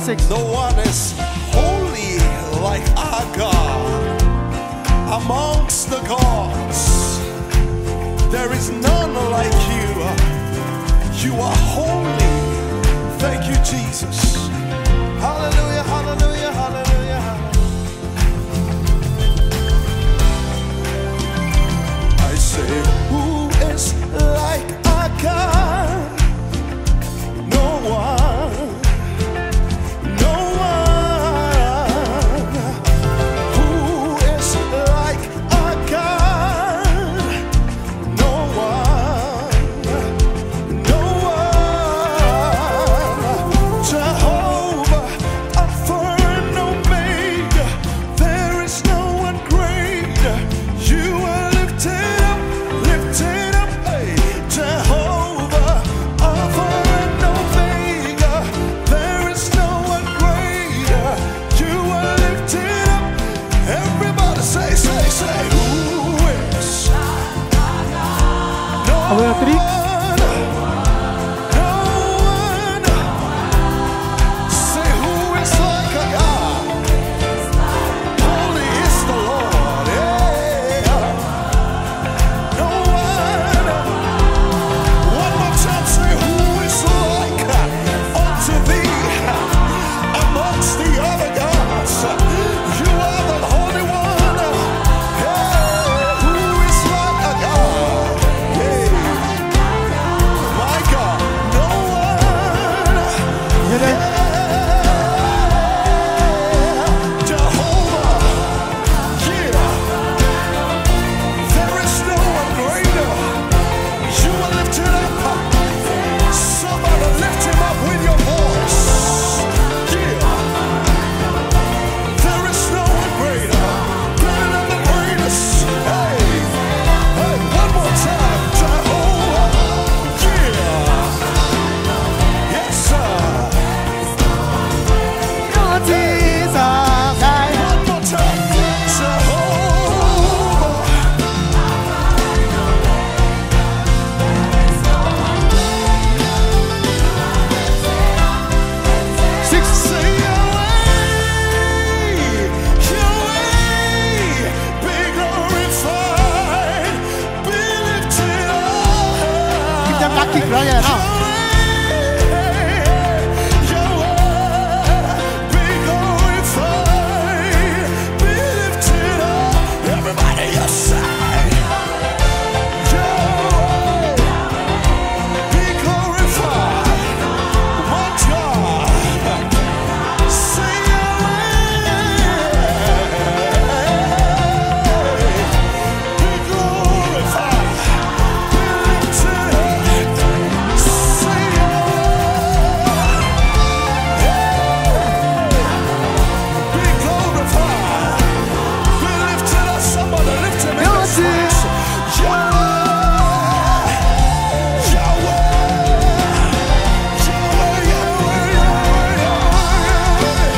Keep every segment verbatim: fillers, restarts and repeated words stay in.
six. No one is holy like our God. Amongst the gods, there is none like you. You are holy. Thank you, Jesus. Hallelujah, hallelujah, hallelujah. I say, who is like our God? No one. No one. Who is like our God? No one. No one. Jehovah, Alpha and Omega. There is no one greater. You are lifted up, lifted up. Hey, Jehovah, Alpha and Omega. There is no one greater. You are lifted up. Everybody say, say, say, who is? No Are we on three? one. No one. Say, who is like a God? Holy is the Lord. Yeah. No one. One more time, say, who is like unto thee amongst the other gods? You are the Holy One. Hey, who is like a God? Hey, my God, no one. Yun na. Jehovah, yeah. There is no one greater. You are lifted up. Somebody lift him up with your voice. Yeah. There is no one greater. Greater than the greatest. Hey, hey, one more time. Jehovah, yeah. Yes, sir. God is our God. One more time. Jehovah. Six. Say Yahweh, Yahweh, be glorified, be lifted up. Give them that kick, Brian. Now. Yahweh, be glorified, be lifted up. Everybody, your side. Yahweh, be glorified. My God. Say Yahweh, be glorified, be lifted up. Say Yahweh, be glorified, be lifted up. Somebody lift him in this place. Yahweh, Yahweh, Yahweh, Yahweh, Yahweh, Yahweh.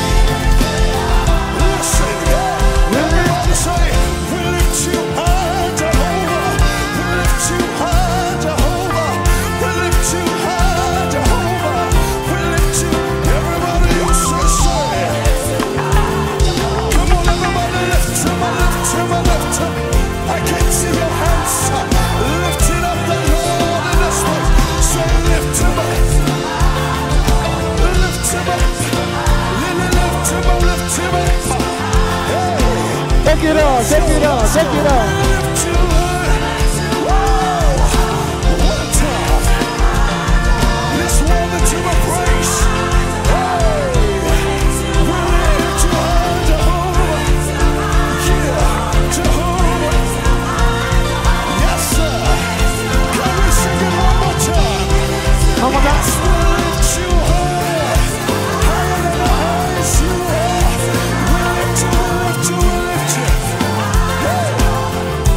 Listen, everybody say, we lift you high, Jehovah. We lift you high, Jehovah. We lift you high, Jehovah. We lift you. Everybody else say, say. Come on, everybody, lift him, lift him, lift him. I can see your hands lifting up the Lord in this place. Say, lift him up. Lift him up. Lily, lift him up, lift him up. Hey. Take it on, take it on, take it on. Lift you up. Whoa. One time. This worthy to be praised. Hey. We lift you high, Jehovah. Yeah, Jehovah. Yes, sir. Can we sing it one more time? One more time. We lift you high, higher than the highest you are. We lift you, we lift you, we lift you. Hey.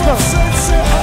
go. Say, say, ah.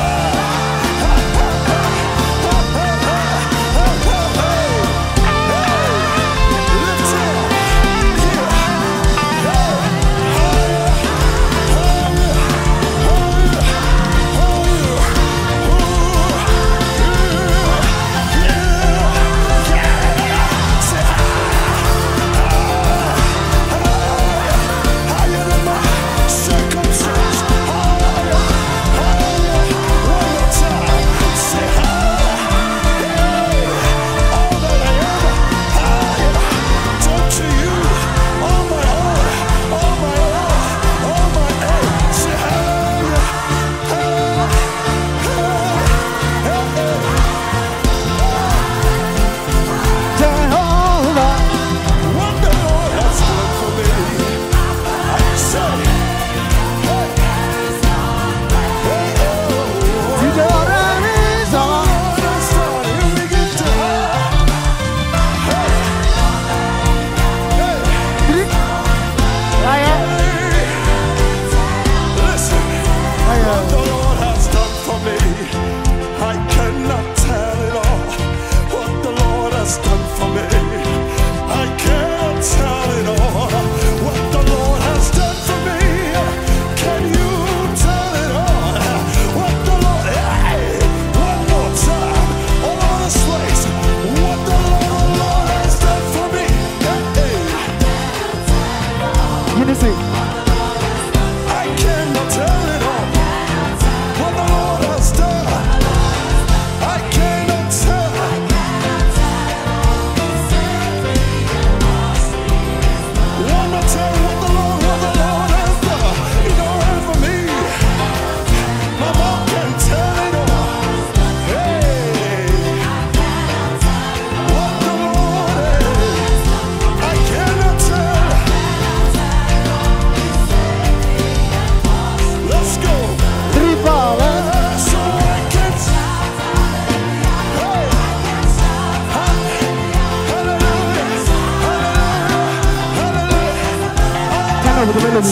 with the melody.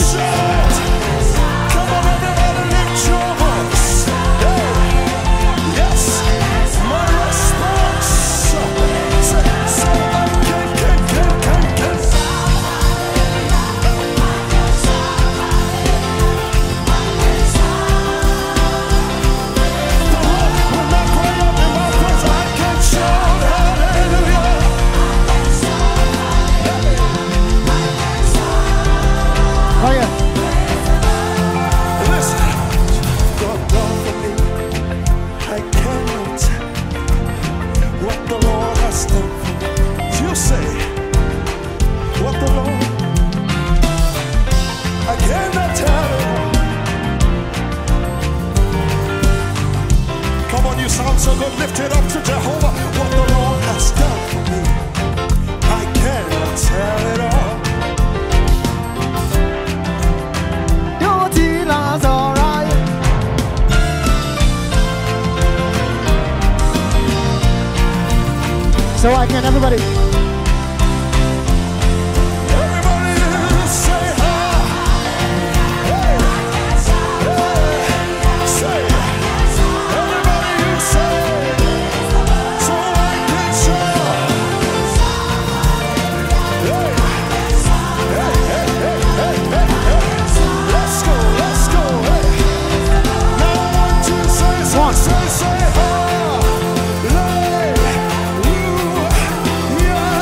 Come on, everybody, lift your voice. Hey. Yes, my response. Say, say, can, can, can, can, can. When I pray up in my voice, I can shout hallelujah. Oh yeah. Listen, God done for me. I cannot tell what the Lord has done for me. You say, what the Lord, I cannot tell it. Come on, you sound so good. Lift it up to Jehovah. What the Lord has done for me. I cannot tell it all. That's alright. So I can everybody. Everybody say hi. Hey. Hey. Say. Everybody you say. So I can shout. Hey. Hey, hey, hey, hey, hey, hey. Let's go, let's go. Hey. Now I want you to say, say, say, say, hallelujah.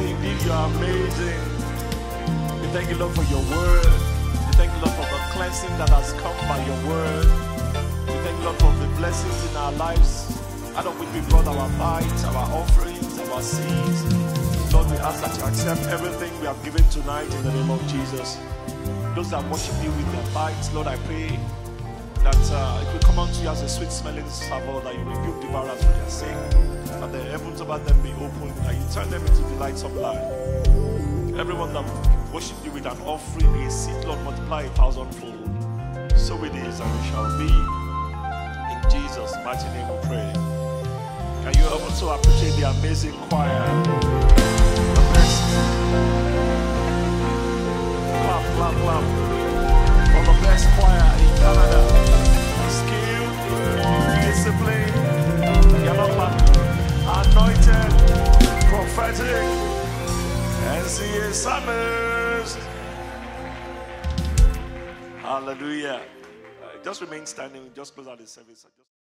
mighty. Indeed, you are amazing. We thank you, Lord, for your word. We thank you, Lord, for the cleansing that has come by your word. We thank you, Lord, for the blessings in our lives, out of which we brought our tithes, our offerings, our seeds. Lord, we ask that you accept everything we have given tonight in the name of Jesus. Those that worship you with their tithes, Lord, I pray that uh, it will come unto you as a sweet smelling savour, that you rebuke the barrels for their sake, that the heavens over them be opened, that you turn them into delights of life. Everyone that worship you with an offering, a seed, Lord, multiply a thousandfold. So it is, and it shall be. In Jesus' mighty name we pray. Can you also appreciate the amazing choir? The best. Clap, clap, clap. For the best choir in Canada. Skill, discipline, you're not clapping. Anointed, prophetic, N C A Summers. Hallelujah. Uh, just remain standing, just close out the service.